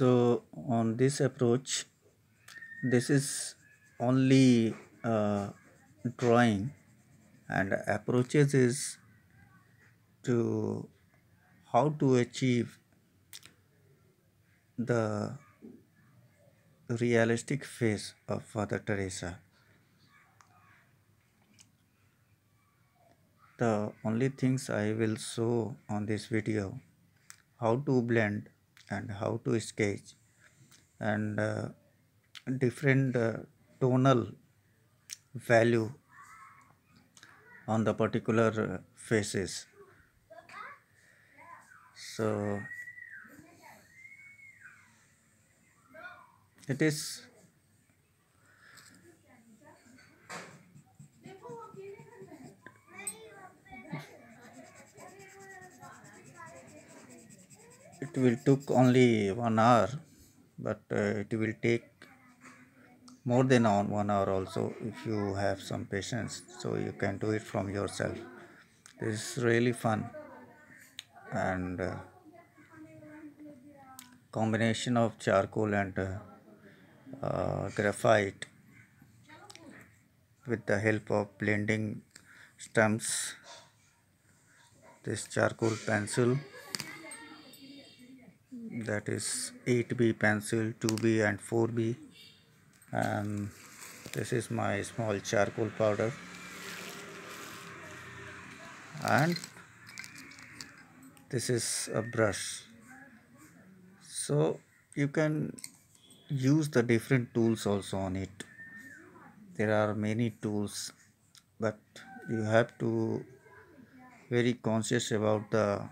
So on this approach, this is only drawing, and approaches is to how to achieve the realistic face of Mother Teresa. The only things I will show on this video, how to blend and how to sketch, and different tonal value on the particular faces. So it is it will took only 1 hour, but it will take more than 1 hour also if you have some patience, so you can do it from yourself. This is really fun, and combination of charcoal and graphite with the help of blending stumps. This charcoal pencil, that is 8B pencil, 2B and 4B, and this is my small charcoal powder, and this is a brush. So you can use the different tools also on it. There are many tools, but you have to very conscious about the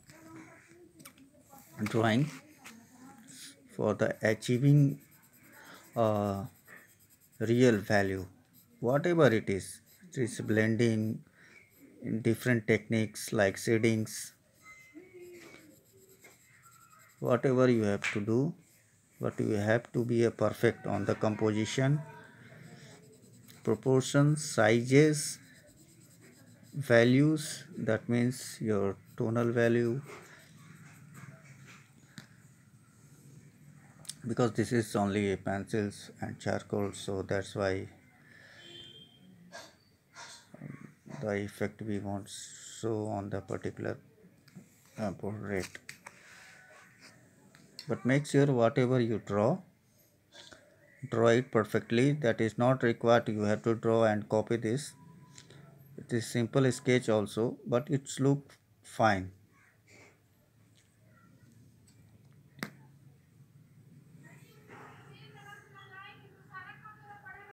drawing for the achieving a real value, whatever it is blending in different techniques like shadings, whatever you have to do, but you have to be a perfect on the composition, proportions, sizes, values, that means your tonal value, because this is only pencils and charcoal, so that's why the effect we want show on the particular portrait. But make sure whatever you draw it perfectly. That is not required you have to draw and copy this. It is simple sketch also, but it's look fine.